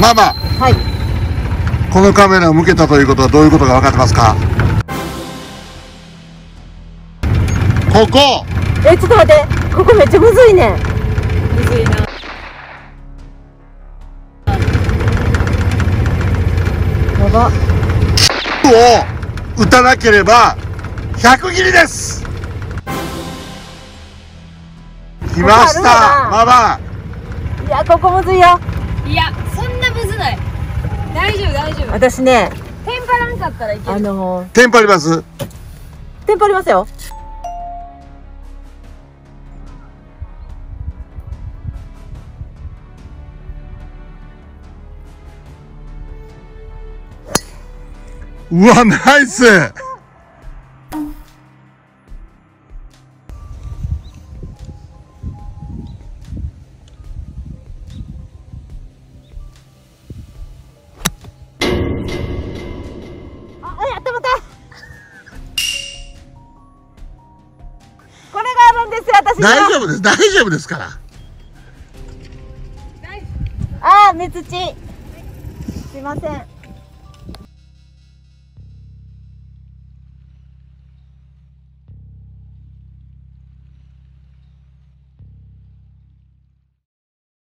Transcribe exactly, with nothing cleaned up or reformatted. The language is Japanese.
ママ、 はい。 このカメラを向けたということはどういうことが分かってますか？ここ。 え、ちょっと待って、ここめっちゃむずいねん。 むずいな。 やば。 を打たなければひゃく切りです。来ました、ママ。 いや、ここむずいよ。 いや、そんなむずない。大丈夫、大丈夫。 私ね、 テンパらんかったらいける。 あのー、 テンパります。 テンパりますよ。 うわ、ナイス。 あ、やってもた。これがあるんですよ、私には。 大丈夫です、大丈夫ですから。 あー、目土。すいません。